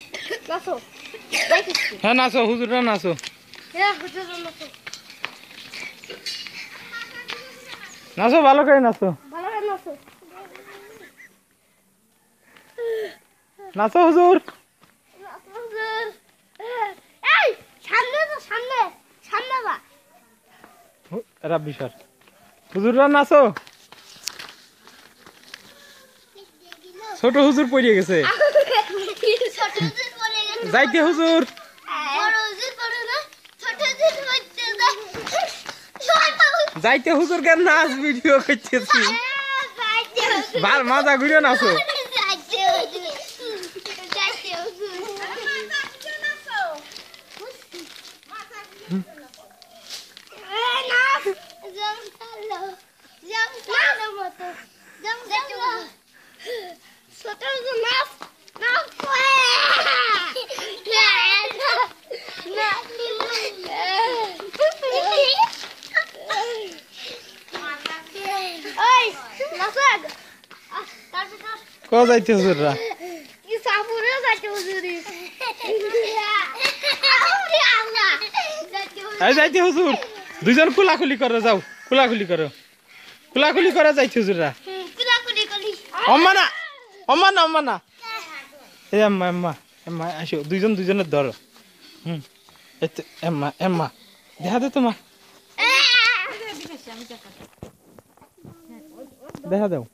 নাচো হ্যাঁ নাচো হুজুররা নাচো নাচো ভালো করে নাচো নাচো হুজুর রাব্বি স্যার হুজুররা নাচো ছোট হুজুর পড়ে গেছে যাইতে হুজুর যাইতে হুজুর কেন নাচ ভিডিও করতেছি ভাল মজা ঘুরে নাচো ক যাইতে হুজুররা যাইতে হুজুর দুজন খোলাখুলি করো যাও খোলাখুলি করো খোলাখুলি করে যাইতে হুজুররা অম্মা না অম্মা না অম্মা না এই আম্মা আম্মা আম্মা আসো দুইজন দুজনের ধরো এম্মা এম্মা দেখা দে তোমা দেখা দাও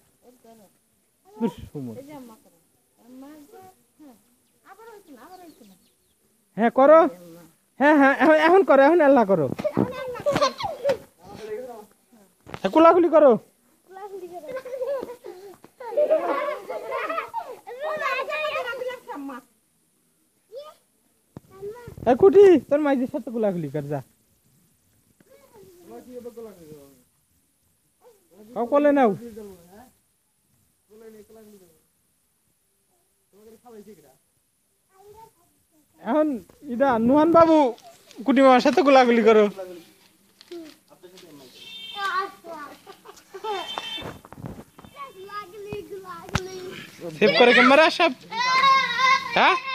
হ্যাঁ করো হ্যাঁ হ্যাঁ এখন করো এখন আল্লাহ করো কোলাকুলি করো কুটি তোর মাইজের সাথে কোলাকুলি কর যা কলে নাও এখন ইদা নুহান বাবু কুটি মামার সাথে গোলাগুলি করো সেভ করে ক্যামেরা সব হ্যাঁ